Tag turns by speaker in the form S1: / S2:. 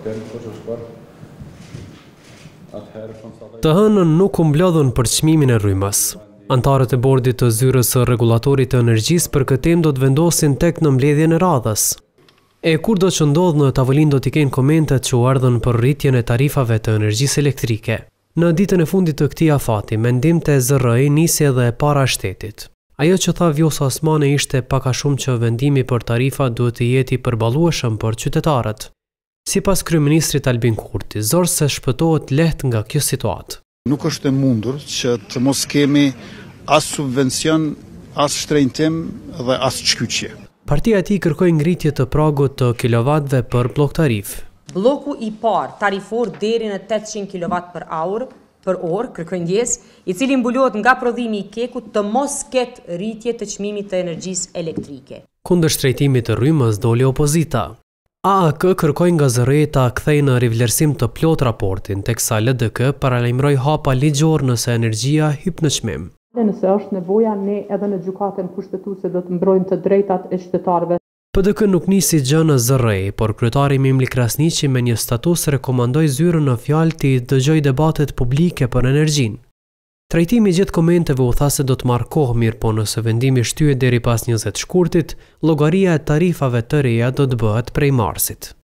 S1: Të hënën nuk u mblodhën për çmimin e rrymës. Antarët e bordit të zyrës së rregullatorit të energjisë për këtë temë do të vendosin tek në mbledhjen e radhës. E kur do që ndodhë në tavolinë do t'i kenë komentet që u ardhën për rritjen e tarifave të energjisë elektrike. Në ditën e fundit të këtij afati, mendimte e ZRR-i nisi edhe para shtetit. Ajo që tha Vjosa Osmani ishte pak a shumë që vendimi për tarifa duhet të jetë i përballueshëm për qytetarët. Sipas kryeministrit Albin Kurti, zorë se shpëtohet lehtë nga kjo situatë.
S2: Nuk është e mundur që të mos kemi as subvencion, as shtrenjtim dhe as shkyqje.
S1: Partia e tij kërkoi ngritje të pragut të kilovatëve për blok tarif.
S3: Bloku i parë tarifor deri në 800 kW/h për orë kërkojndjes, i cili mbulohet nga prodhimi i kekut të mos ketë rritje të çmimit të energjisë elektrike.
S1: Kundër shtrejtimit të rrymës doli opozita. AAK kërkoi nga ZRR-i ta kthejë në rivlerësim të plot raportin, teksa LDK paralajmëroi hapa ligjor nëse energjia hyp në çmim.
S4: Nëse është nevoja, ne edhe në gjykatën kushtetuese do të mbrojmë të drejtat e qytetarëve.
S1: PDK nuk nisi gjë në ZRR, por kryetari Mimli Krasniqi me një status rekomandoi zyrën në fjalë të dëgjojë debatet publike për energjinë. Trajtimi gjithë komenteve u tha se do të marrë kohë, mirë po nëse vendimi shtyhet deri pas 20 shkurtit, llogaria e tarifave të reja do të bëhet prej marsit.